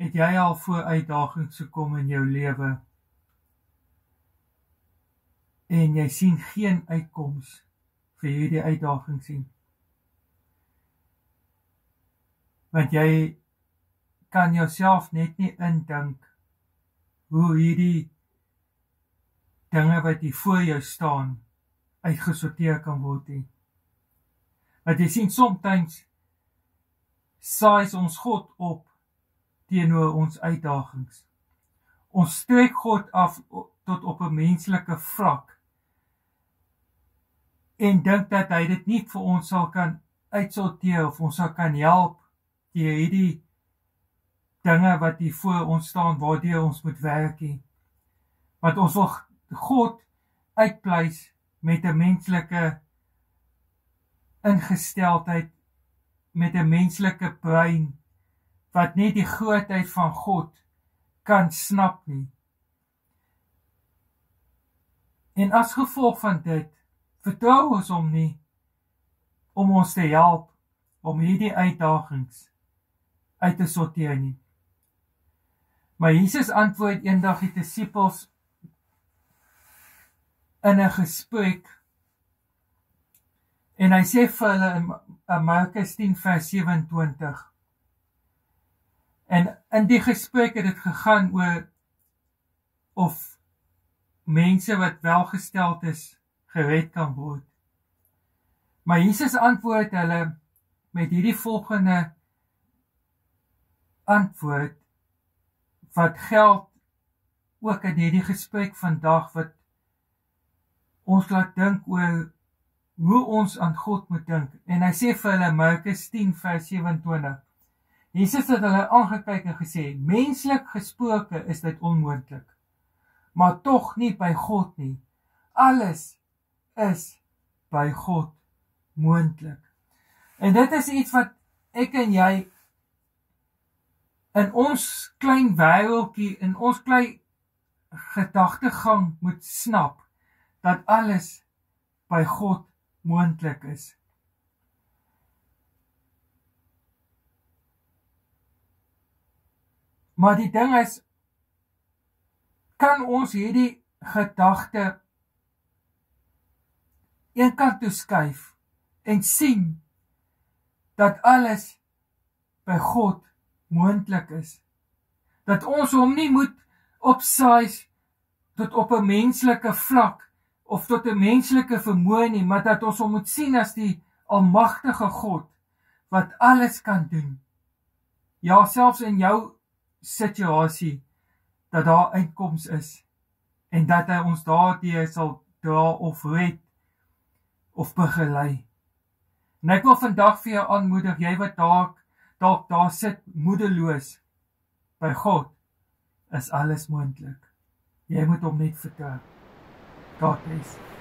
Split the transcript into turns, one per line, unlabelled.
Het jy al voor uitdagings gekom in jou lewe en jy sien geen uitkoms vir hierdie uitdagings nie? Want jy kan jouself net nie indink hoe hierdie dinge wat hier voor jou staan uitgesorteer kan word nie. Want jy sien, soms saai ons God op teenoor ons uitdagings. Ons strek God af tot op 'n menslike vlak en dink dat hy dit nie vir ons sal kan uitsorteer of ons sal kan help deur hierdie dinge wat hier voor ons staan waardeur ons moet werk nie. Want ons wil God uitpleis met 'n menslike ingesteldheid, met 'n menslike brein wat nie die grootheid van God kan snap nie. En as gevolg van dit, vertrou ons hom nie om ons te help om hierdie uitdagings uit te sorteer nie. Maar Jesus antwoord eendag die disippels in 'n gesprek en hy sê vir hulle in Markus 10 vers 27. En in die gesprek het dit gegaan oor of mense wat welgesteld is, gered kan word. Maar Jesus antwoord hulle met hierdie volgende antwoord, wat geld ook in hierdie gesprek vandag, wat ons laat dink oor hoe ons aan God moet dink. En hy sê vir hulle, Markus 10 vers 27, Jesus het hulle aangekyk en gesê, menslik gesproke is dit onmoontlik, maar tog nie by God nie. Alles is by God moontlik. En dit is iets wat ek en jy in ons klein wêreldjie, in ons klein gedagtegang moet snap, dat alles by God moontlik is. Maar die ding is, kan ons hierdie gedagte eenkant toe skuif en sien dat alles by God moontlik is. Dat ons hom nie moet opsaai tot op 'n menslike vlak of tot 'n menslike vermoë nie, maar dat ons hom moet sien as die almagtige God wat alles kan doen. Ja, selfs in jou situasie, dat daar uitkoms is en dat hy ons daardeur sal dra of red of begelei. En ek wil vandag vir jou aanmoedig, jy wat dalk daar sit moedeloos, by God is alles moontlik. Jy moet hom net vertrou. God bless.